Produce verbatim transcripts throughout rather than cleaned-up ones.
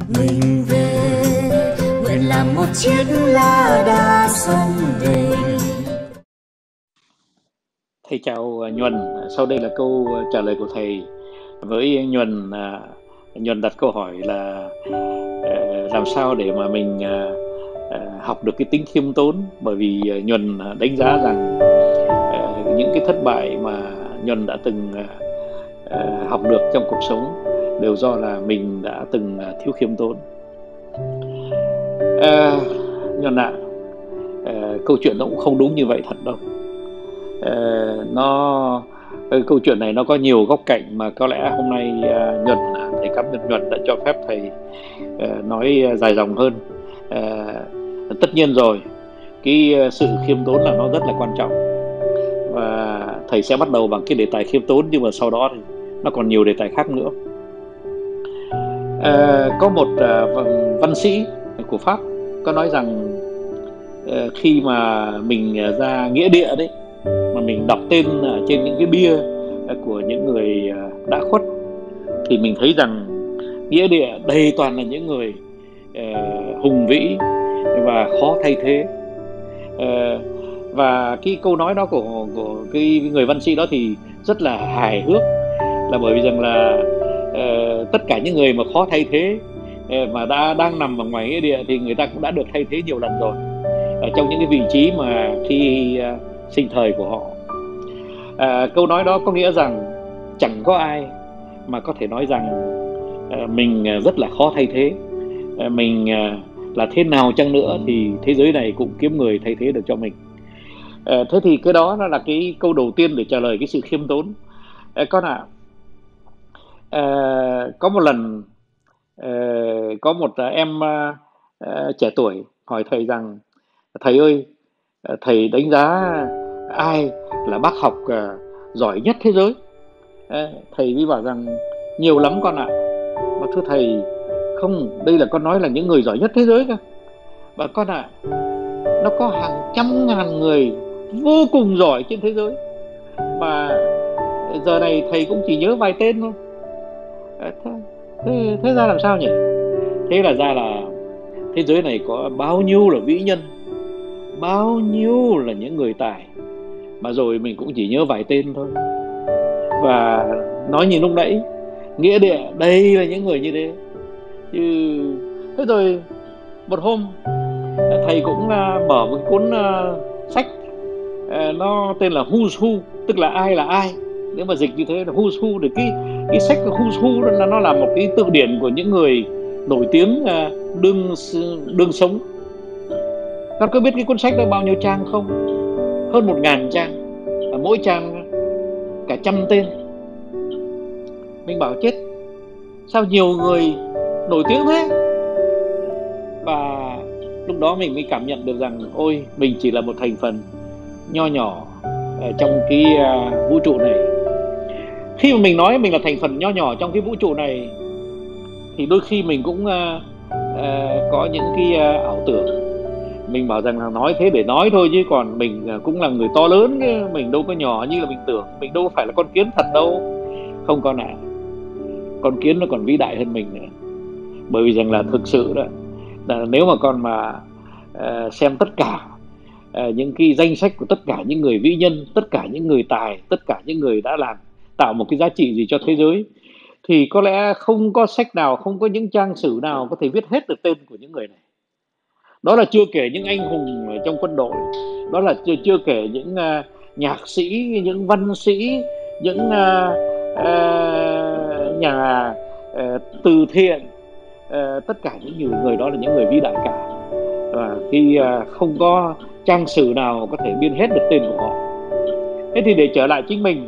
Mình về nguyện làm một chiếc lá đa sông đầy. Thầy chào Nhuần, sau đây là câu trả lời của thầy với Nhuần. Nhuần đặt câu hỏi là làm sao để mà mình học được cái tính khiêm tốn, bởi vì Nhuần đánh giá rằng những cái thất bại mà Nhuần đã từng học được trong cuộc sống đều do là mình đã từng thiếu khiêm tốn. À, Nhuần ạ, à, câu chuyện nó cũng không đúng như vậy thật đâu. À, nó câu chuyện này nó có nhiều góc cạnh mà có lẽ hôm nay uh, Nhuần, thầy cảm ơn Nhuần đã cho phép thầy uh, nói dài dòng hơn. Uh, tất nhiên rồi, cái uh, sự khiêm tốn là nó rất là quan trọng, và thầy sẽ bắt đầu bằng cái đề tài khiêm tốn, nhưng mà sau đó thì nó còn nhiều đề tài khác nữa. Uh, có một uh, văn sĩ của Pháp có nói rằng uh, khi mà mình ra nghĩa địa đấy, mà mình đọc tên trên những cái bia của những người đã khuất, thì mình thấy rằng nghĩa địa đầy toàn là những người uh, hùng vĩ và khó thay thế. Uh, và cái câu nói đó của, của cái người văn sĩ đó thì rất là hài hước, là bởi vì rằng là uh, tất cả những người mà khó thay thế uh, mà đã đang nằm ở ngoài nghĩa địa thì người ta cũng đã được thay thế nhiều lần rồi, ở trong những cái vị trí mà khi uh, sinh thời của họ. À, câu nói đó có nghĩa rằng chẳng có ai mà có thể nói rằng à, mình rất là khó thay thế. à, Mình à, là thế nào chăng nữa thì thế giới này cũng kiếm người thay thế được cho mình. à, Thế thì cái đó nó là cái câu đầu tiên để trả lời cái sự khiêm tốn. à, Con ạ, à, có một lần à, có một em à, à, trẻ tuổi hỏi thầy rằng: thầy ơi, thầy đánh giá ai là bác học à, giỏi nhất thế giới? à, Thầy mới bảo rằng nhiều lắm con ạ. Mà thưa thầy, không, đây là con nói là những người giỏi nhất thế giới cơ. Và con ạ, nó có hàng trăm ngàn người vô cùng giỏi trên thế giới, mà giờ này thầy cũng chỉ nhớ vài tên thôi. à, thế, thế, thế ra làm sao nhỉ? Thế là ra là thế giới này có bao nhiêu là vĩ nhân, bao nhiêu là những người tài, mà rồi mình cũng chỉ nhớ vài tên thôi. Và nói như lúc nãy, nghĩa địa đây là những người như thế. Chứ thế rồi một hôm thầy cũng mở một cuốn sách, nó tên là Who's Who, tức là ai là ai. Nếu mà dịch như thế là Who's Who, thì cái cái sách Who's Who đó là nó là một cái từ điển của những người nổi tiếng đương đương sống. Con có biết cái cuốn sách đó bao nhiêu trang không? Hơn một ngàn trang, mỗi trang cả trăm tên. Mình bảo chết, sao nhiều người nổi tiếng thế? Và lúc đó mình mới cảm nhận được rằng ôi, mình chỉ là một thành phần nho nhỏ trong cái vũ trụ này. Khi mà mình nói mình là thành phần nho nhỏ trong cái vũ trụ này, thì đôi khi mình cũng uh, uh, có những cái uh, ảo tưởng. Mình bảo rằng là nói thế để nói thôi, chứ còn mình cũng là người to lớn, mình đâu có nhỏ như là mình tưởng. Mình đâu phải là con kiến thật đâu. Không con ạ, à, con kiến nó còn vĩ đại hơn mình nữa. Bởi vì rằng là thực sự đó, là nếu mà con mà uh, xem tất cả uh, những cái danh sách của tất cả những người vĩ nhân, tất cả những người tài, tất cả những người đã làm tạo một cái giá trị gì cho thế giới, thì có lẽ không có sách nào, không có những trang sử nào có thể viết hết được tên của những người này. Đó là chưa kể những anh hùng trong quân đội, đó là chưa, chưa kể những uh, nhạc sĩ, những văn sĩ, những uh, uh, nhà uh, từ thiện, uh, tất cả những người, người đó là những người vĩ đại cả. Và khi uh, không có trang sử nào có thể biên hết được tên của họ. Thế thì để trở lại chính mình,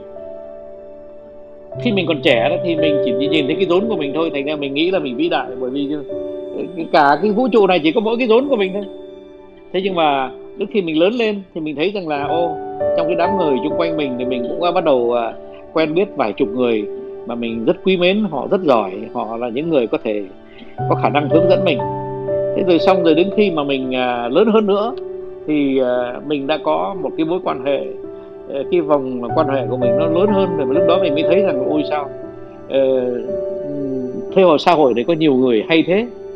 khi mình còn trẻ đó, thì mình chỉ nhìn thấy cái rốn của mình thôi, thành ra mình nghĩ là mình vĩ đại, bởi vì cả cái vũ trụ này chỉ có mỗi cái rốn của mình thôi. Thế nhưng mà lúc khi mình lớn lên thì mình thấy rằng là ô, trong cái đám người xung quanh mình thì mình cũng bắt đầu uh, quen biết vài chục người mà mình rất quý mến, họ rất giỏi, họ là những người có thể có khả năng hướng dẫn mình. Thế rồi xong rồi đến khi mà mình uh, lớn hơn nữa thì uh, mình đã có một cái mối quan hệ, uh, cái vòng quan hệ của mình nó lớn hơn, rồi lúc đó mình mới thấy rằng ôi sao uh, thế mà xã hội này có nhiều người hay thế.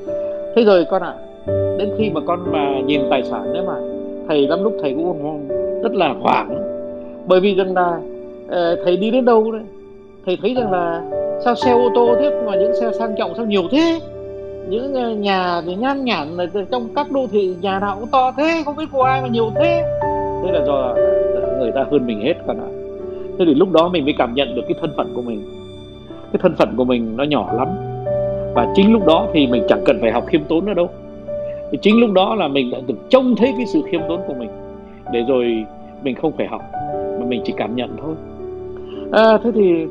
Thế rồi con ạ, đến khi mà con mà nhìn tài sản đấy mà thầy lắm lúc thầy cũng rất là hoảng, bởi vì rằng là ờ, thầy đi đến đâu đấy thầy thấy rằng là sao xe ô tô thế mà những xe sang trọng sao nhiều thế, những ờ, nhà thì nhan nhản ở trong các đô thị nhà nào cũng to thế, không biết của ai mà nhiều thế. Thế là do người ta hơn mình hết con ạ. Thế thì lúc đó mình mới cảm nhận được cái thân phận của mình, cái thân phận của mình nó nhỏ lắm. Và chính lúc đó thì mình chẳng cần phải học khiêm tốn nữa đâu, thì chính lúc đó là mình đã được trông thấy cái sự khiêm tốn của mình, để rồi mình không phải học mà mình chỉ cảm nhận thôi. À, thế thì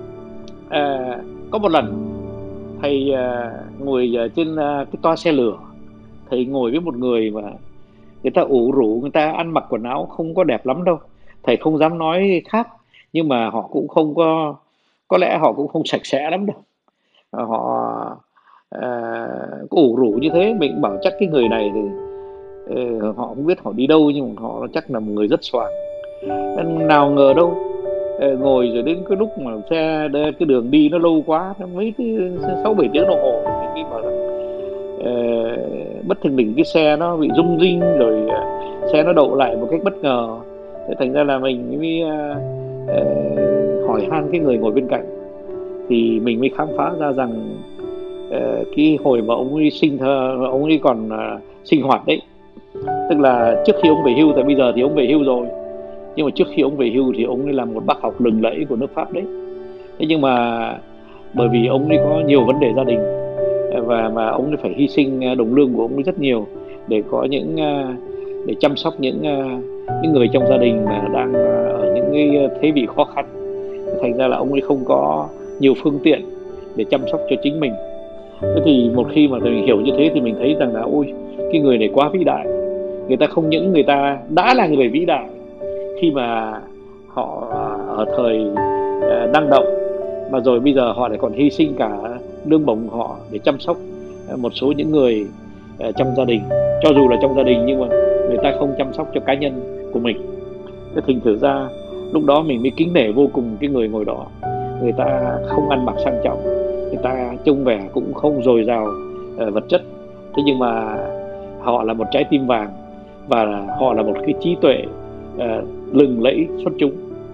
à, có một lần thầy à, ngồi à, trên à, cái toa xe lửa, thầy ngồi với một người mà người ta ủ rũ, người ta ăn mặc quần áo không có đẹp lắm đâu, thầy không dám nói khác, nhưng mà họ cũng không có có lẽ họ cũng không sạch sẽ lắm đâu. À, họ à, ủ rũ như thế, mình bảo chắc cái người này thì ờ, họ không biết họ đi đâu, nhưng mà họ chắc là một người rất xoàng. Nào ngờ đâu ờ, ngồi rồi đến cái lúc mà xe cái đường đi nó lâu quá, mấy cái sáu bảy tiếng đồng hồ, thì mới bảo là ờ, bất thình lình cái xe nó bị rung rinh, rồi ờ, xe nó đậu lại một cách bất ngờ. Thế thành ra là mình mới ờ, ờ, hỏi han cái người ngồi bên cạnh, thì mình mới khám phá ra rằng ờ, cái hồi mà ông ấy sinh thơ, ông ấy còn uh, sinh hoạt đấy, tức là trước khi ông về hưu, tại bây giờ thì ông về hưu rồi, nhưng mà trước khi ông về hưu thì ông ấy là một bác học lừng lẫy của nước Pháp đấy. Thế nhưng mà bởi vì ông ấy có nhiều vấn đề gia đình, và mà ông ấy phải hy sinh đồng lương của ông ấy rất nhiều để có những để chăm sóc những những người trong gia đình mà đang ở những cái thế vị khó khăn. Thành ra là ông ấy không có nhiều phương tiện để chăm sóc cho chính mình. Thế thì một khi mà mình hiểu như thế thì mình thấy rằng là ôi, cái người này quá vĩ đại. Người ta không những người ta đã là người vĩ đại khi mà họ ở thời năng động, mà rồi bây giờ họ lại còn hy sinh cả lương bổng của họ để chăm sóc một số những người trong gia đình. Cho dù là trong gia đình nhưng mà người ta không chăm sóc cho cá nhân của mình. Thế thành thử ra lúc đó mình mới kính nể vô cùng cái người ngồi đó. Người ta không ăn mặc sang trọng, người ta trông vẻ cũng không dồi dào uh, vật chất, thế nhưng mà họ là một trái tim vàng, và họ là một cái trí tuệ uh, lừng lẫy xuất chúng.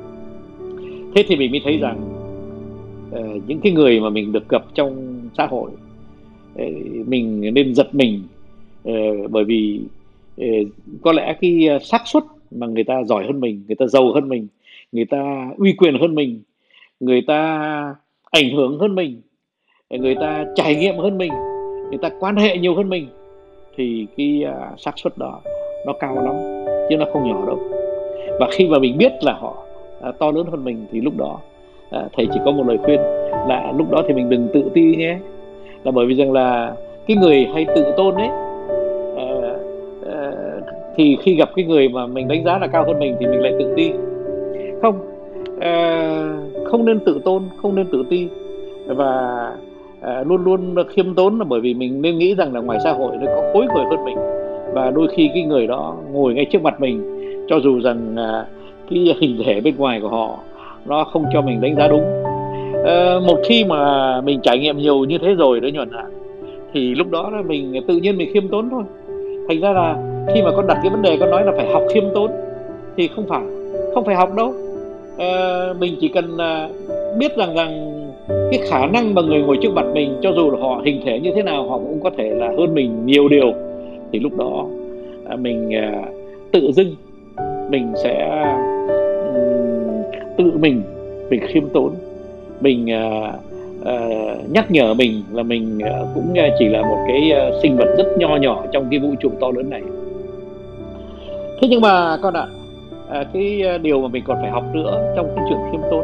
Thế thì mình mới thấy rằng uh, những cái người mà mình được gặp trong xã hội, uh, mình nên giật mình, uh, bởi vì uh, có lẽ cái xác suất mà người ta giỏi hơn mình, người ta giàu hơn mình, người ta uy quyền hơn mình, người ta ảnh hưởng hơn mình, người ta trải nghiệm hơn mình, người ta quan hệ nhiều hơn mình, thì cái xác suất đó nó cao lắm chứ nó không nhỏ đâu. Và khi mà mình biết là họ à, to lớn hơn mình thì lúc đó à, thầy chỉ có một lời khuyên là lúc đó thì mình đừng tự ti nhé. Là bởi vì rằng là cái người hay tự tôn ấy, à, à, thì khi gặp cái người mà mình đánh giá là cao hơn mình thì mình lại tự ti. Không, à, không nên tự tôn, không nên tự ti, và à, luôn luôn khiêm tốn, là bởi vì mình nên nghĩ rằng là ngoài xã hội nó có khối người hơn mình, và đôi khi cái người đó ngồi ngay trước mặt mình, cho dù rằng à, cái hình thể bên ngoài của họ nó không cho mình đánh giá đúng. À, một khi mà mình trải nghiệm nhiều như thế rồi đó Nhuận ạ, thì lúc đó là mình tự nhiên mình khiêm tốn thôi. Thành ra là khi mà con đặt cái vấn đề con nói là phải học khiêm tốn thì không phải không phải học đâu. À, mình chỉ cần à, biết rằng rằng cái khả năng mà người ngồi trước mặt mình, cho dù là họ hình thể như thế nào, họ cũng có thể là hơn mình nhiều điều, thì lúc đó à, mình à, tự dưng mình sẽ um, tự mình mình khiêm tốn, mình à, à, nhắc nhở mình là mình à, cũng chỉ là một cái à, sinh vật rất nho nhỏ trong cái vũ trụ to lớn này. Thế nhưng mà con ạ, à, cái điều mà mình còn phải học nữa trong cái chuyện khiêm tốn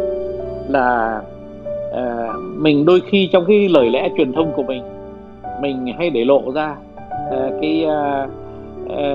là à, mình đôi khi trong cái lời lẽ truyền thông của mình, mình hay để lộ ra à, cái à, à,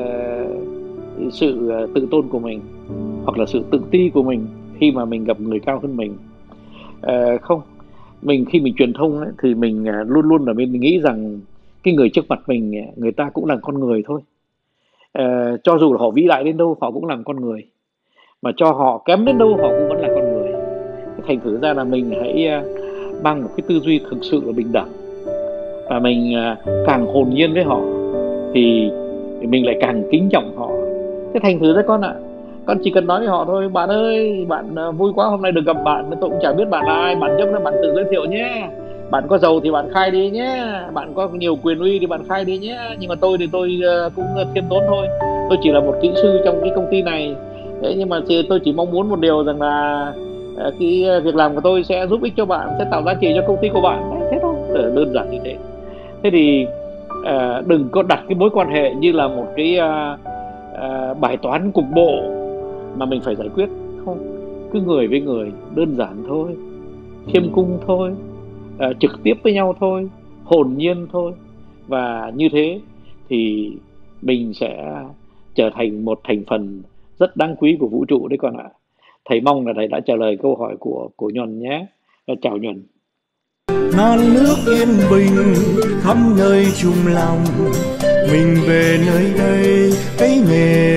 sự tự tôn của mình, hoặc là sự tự ti của mình khi mà mình gặp người cao hơn mình. À, không, mình khi mình truyền thông ấy, thì mình à, luôn luôn là mình nghĩ rằng cái người trước mặt mình, người ta cũng là con người thôi. À, cho dù là họ vĩ đại đến đâu, họ cũng là con người, mà cho họ kém đến đâu, họ cũng vẫn là con người. Thành thử ra là mình hãy mang một cái tư duy thực sự là bình đẳng. và mình càng hồn nhiên với họ thì mình lại càng kính trọng họ. Thế thành thử đấy con ạ, à, con chỉ cần nói với họ thôi: bạn ơi, bạn vui quá hôm nay được gặp bạn, tôi cũng chả biết bạn là ai, bạn giúp là bạn tự giới thiệu nhé. Bạn có giàu thì bạn khai đi nhé, bạn có nhiều quyền uy thì bạn khai đi nhé. Nhưng mà tôi thì tôi cũng khiêm tốn thôi, tôi chỉ là một kỹ sư trong cái công ty này. Thế nhưng mà tôi chỉ mong muốn một điều rằng là cái việc làm của tôi sẽ giúp ích cho bạn, sẽ tạo giá trị cho công ty của bạn. Đấy, thế thôi, đơn giản như thế. Thế thì à, đừng có đặt cái mối quan hệ như là một cái à, à, bài toán cục bộ mà mình phải giải quyết. Không, cứ người với người, đơn giản thôi, khiêm cung thôi, à, trực tiếp với nhau thôi, hồn nhiên thôi. Và như thế thì mình sẽ trở thành một thành phần rất đáng quý của vũ trụ đấy con ạ. Thầy mong là thầy đã trả lời câu hỏi của của Nhuần nhé. Chào Nhuần. Non nước yên bình khắp nơi chung lòng, mình về nơi đây cái nghề